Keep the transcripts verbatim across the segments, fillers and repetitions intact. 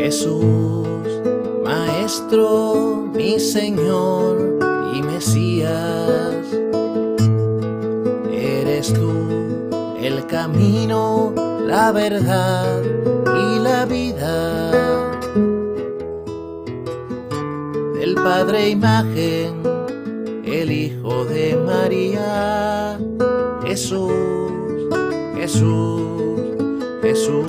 Jesús, Maestro, mi Señor y Mesías, eres tú el camino, la verdad y la vida. Del Padre imagen, el Hijo de María, Jesús, Jesús, Jesús.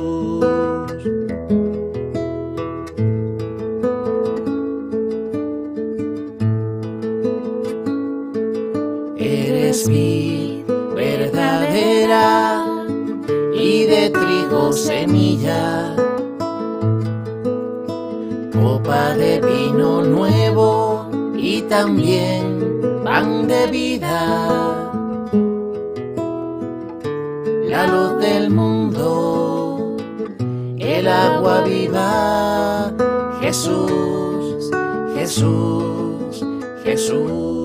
Eres vid verdadera y de trigo semilla, copa de vino nuevo y también pan de vida. La luz del mundo, el agua viva, Jesús, Jesús, Jesús.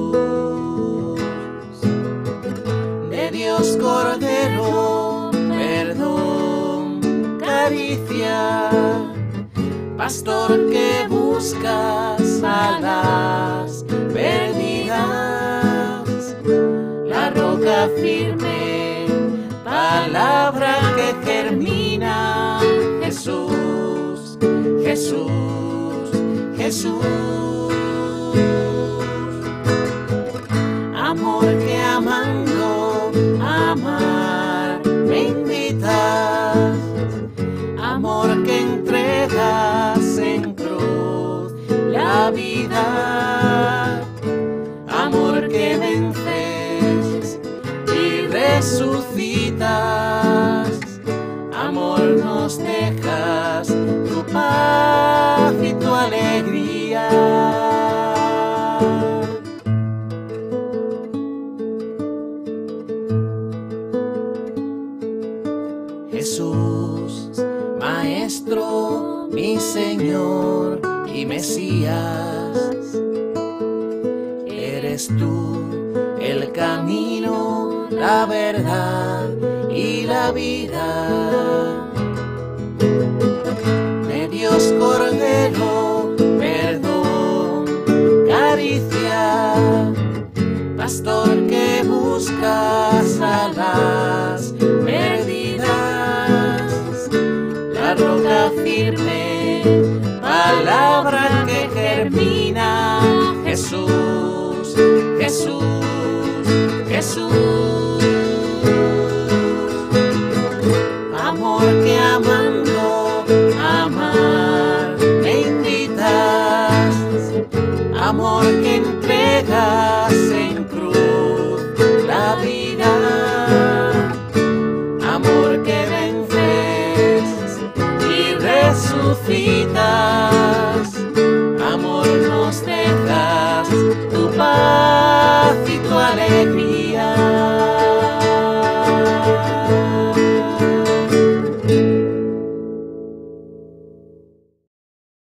De Dios Cordero, perdón, caricia, pastor que buscas a las perdidas, la roca firme, palabra que germina, Jesús, Jesús, Jesús. Amor que amando, amar me invitas, amor que entregas en cruz la vida, amor que vences y resucitas, amor nos dejas tu paz y tu alegría. Jesús, Maestro, mi Señor y Mesías, eres tú el camino, la verdad y la vida. De Dios Cordero, perdón, caricia, pastor que buscas a las perdidas, la roca firme, palabra que germina, Jesús, Jesús, Jesús.